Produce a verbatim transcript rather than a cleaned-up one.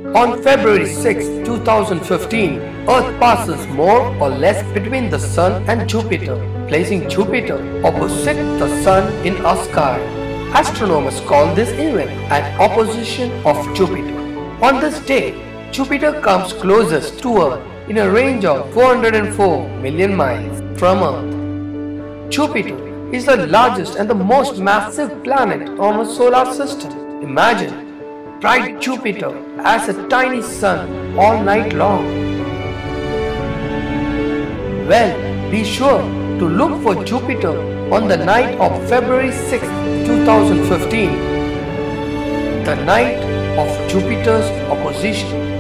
On February sixth, two thousand fifteen, Earth passes more or less between the Sun and Jupiter, placing Jupiter opposite the Sun in our sky. Astronomers call this event an opposition of Jupiter. On this day, Jupiter comes closest to Earth in a range of four hundred four million miles from Earth. Jupiter is the largest and the most massive planet on our solar system. Imagine bright Jupiter as a tiny sun all night long. Well, be sure to look for Jupiter on the night of February sixth, two thousand fifteen, the night of Jupiter's opposition.